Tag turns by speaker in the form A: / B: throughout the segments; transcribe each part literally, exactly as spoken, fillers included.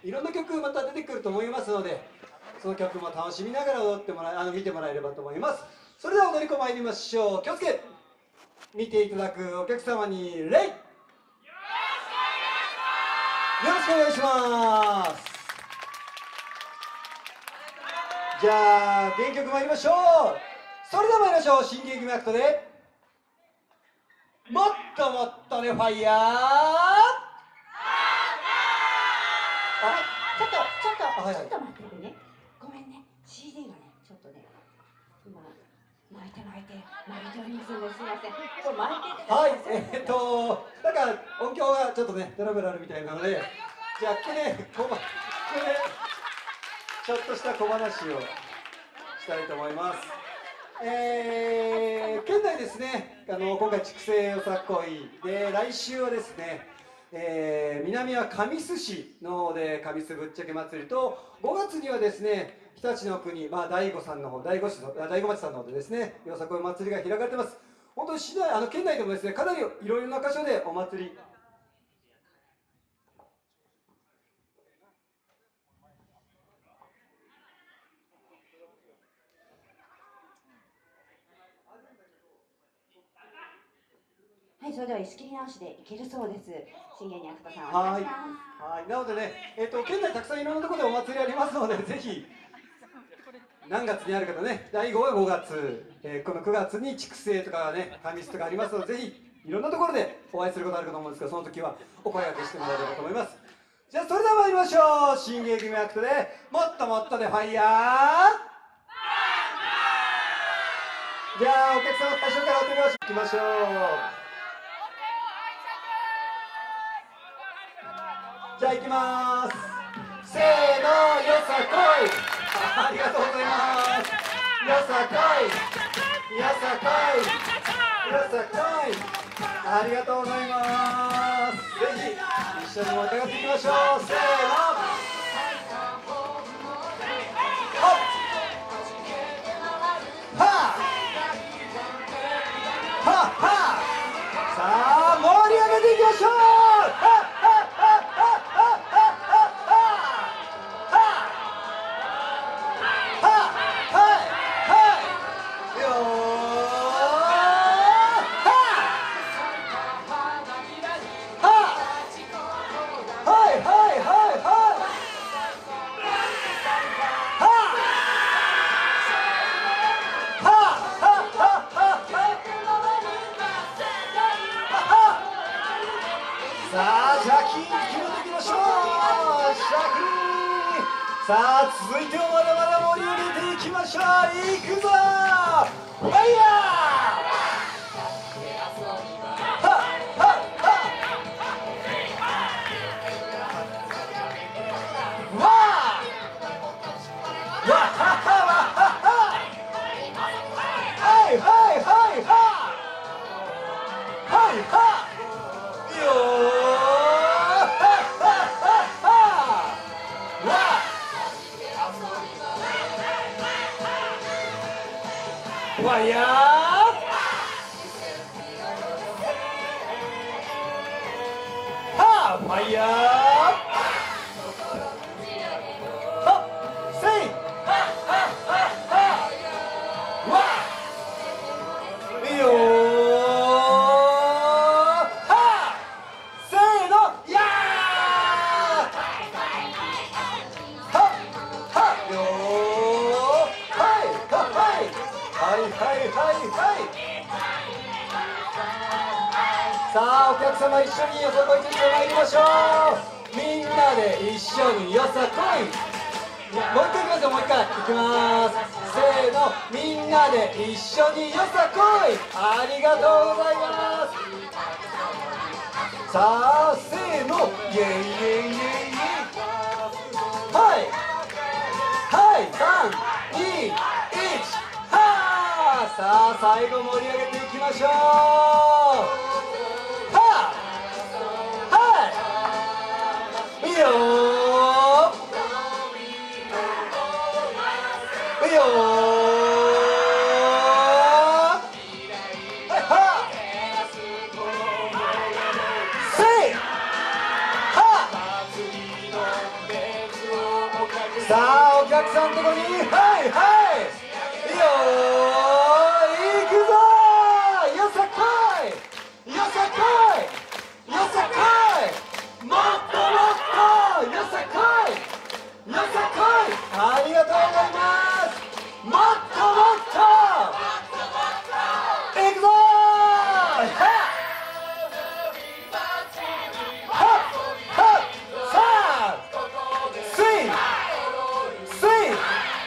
A: いろんな曲また出てくると思いますので、その曲も楽しみながら踊ってもらえあの見てもらえればと思います。それでは踊り子参りましょう。気をつけ、見ていただくお客様に礼、よろしくお願いします。じゃあ原曲参りましょう。それでは参りましょう。新劇アクトでもっともっとねファイヤー。
B: あ、ちょっとちょっと、
A: はいはい、
B: ちょっと待っててね。ごめんね。シーディー がね、ちょっとね、今巻いて巻いて巻いておりますので、すみません。これ巻いてて。
A: はい、えー、っとなんか音響がちょっとねトラブルあるみたいなので、じゃあこれここれちょっとした小話をしたいと思います。えー、県内ですね、あの今回筑西よさこいで、来週はですね、えー、南は神栖市の方で神栖ぶっちゃけ祭りと、ごがつにはですね日立の国、まあ、大悟さんの方大悟市の大悟町さんの方でですねよさこい祭りが開かれてます。本当に市内あの県内でもですねかなりいろいろな箇所でお祭り
B: はい、それでは仕切り直しでいけるそうです。信玄にあくたさんお願いします。
A: はい、なのでね、えっと、県内たくさんいろんなところでお祭りありますので、ぜひ何月にあるかとね、だいごはごがつ、えー、このくがつに筑西とかね、神栖とかありますので、ぜひいろんなところでお会いすることあるかと思うんですけど、その時はお声掛けしてもらえればと思います。じゃあそれでは参りましょう。新芸組アクトでもっともっとでファイヤー。じゃあお客様最初からお手拍子いきましょう。じゃあ行きまーす。せーの、よさこい。ありがとうございます。よさこい。よさこい。よさこい。ありがとうございます。ぜひ一緒に盛り上がっていきましょう。せーの。はあ。はあはあ。さあ盛り上げていきましょう。はあさあ、ジャキーン決めていきましょう。ジャキーン。さあ、続いてもまだまだ盛り上げていきましょう。いくぞー。ファイヤー。ファイヤー。はあ、ファイヤー。はっ、せい。わ。いいよー。はあ、せーの、やー。はっ、はっ、よー。はい、はい。はいはいはいはい。さあお客様一緒によさこい準備参りましょう。みんなで一緒によさこい。もう一回いきますよ。もう一回いきます。せーの、みんなで一緒によさこい。ありがとうございます。さあせーの、イエイイエイイエイイエイ。はいはい、さんにいち。さあ最後盛り上げていきましょう。はあ、はいいいよー。いいよー。はいはあ、せいはあ。 さあお客さんのとこにはいはいいいよー、いくぞー、よさこいよさこいよさこい、もっともっとよさこいよさこい、ありがとうございます。もっともっといくぞー、はっはっはっ、さあスイスイ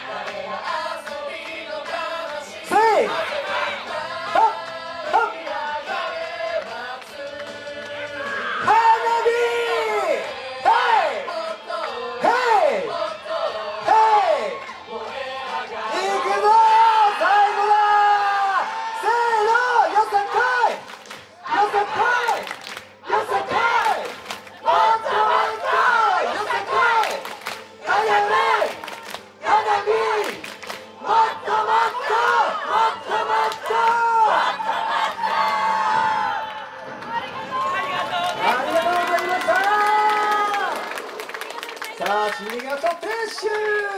A: スイ、はっはっ、花火、ヘイヘイヘイ、いくぞー、最後だー、せーの、よさこいよさこいよさこい、もっともっとよさこい、花火花火、もっともっともっともっと、ありがとうございました。さあ、シーディーがと撤収。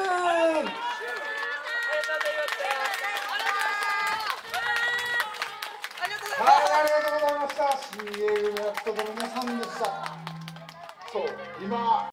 C: はい、ありがとうございました。シーエー 組の人の皆さんでした。そう、今